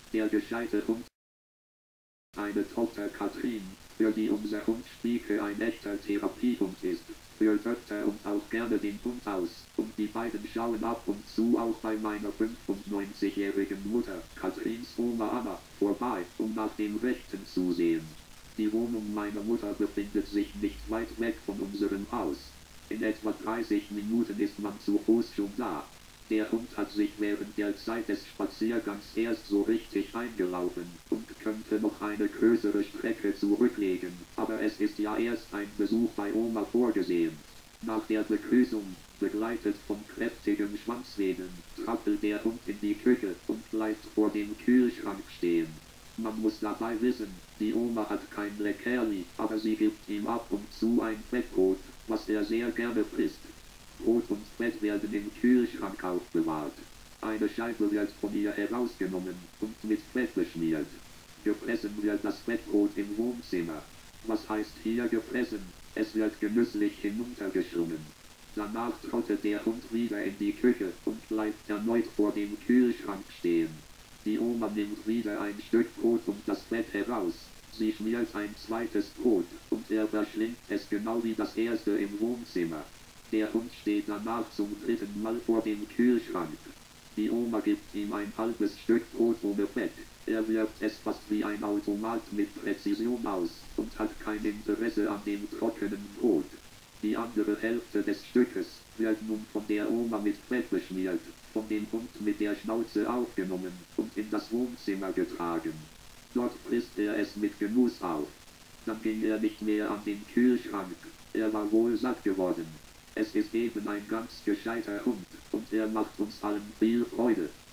Der gescheite Hund. Eine Tochter Katrin, für die unser Hund Spieke ein echter Therapiehund ist, führt öfter und auch gerne den Hund aus, und die beiden schauen ab und zu auch bei meiner 95-jährigen Mutter, Katrins Oma Anna, vorbei, um nach dem Rechten zu sehen. Die Wohnung meiner Mutter befindet sich nicht weit weg von unserem Haus. In etwa 30 Minuten ist man zu Fuß schon da. Der Hund hat sich während der Zeit des Spaziergangs erst so richtig eingelaufen und könnte noch eine größere Strecke zurücklegen, aber es ist ja erst ein Besuch bei Oma vorgesehen. Nach der Begrüßung, begleitet von kräftigem Schwanzwedeln, trappelt der Hund in die Küche und bleibt vor dem Kühlschrank stehen. Man muss dabei wissen, die Oma hat kein Leckerli, aber sie gibt ihm ab und zu ein Fettbrot, was er sehr gerne frisst. Brot und Fett werden im Kühlschrank aufbewahrt. Eine Scheibe wird von ihr herausgenommen und mit Fett beschmiert. Gefressen wird das Fettbrot im Wohnzimmer. Was heißt hier gefressen? Es wird genüsslich hinuntergeschlungen. Danach trottet der Hund wieder in die Küche und bleibt erneut vor dem Kühlschrank stehen. Die Oma nimmt wieder ein Stück Brot und das Fett heraus. Sie schmiert ein zweites Brot und er verschlingt es genau wie das erste im Wohnzimmer. Der Hund steht danach zum dritten Mal vor dem Kühlschrank. Die Oma gibt ihm ein halbes Stück Brot ohne Fett. Er wirft es fast wie ein Automat mit Präzision aus und hat kein Interesse an dem trockenen Brot. Die andere Hälfte des Stückes wird nun von der Oma mit Fett beschmiert, von dem Hund mit der Schnauze aufgenommen und in das Wohnzimmer getragen. Dort frisst er es mit Genuss auf. Dann ging er nicht mehr an den Kühlschrank. Er war wohl satt geworden. Es ist eben ein ganz gescheiter Hund, und er macht uns allen viel Freude.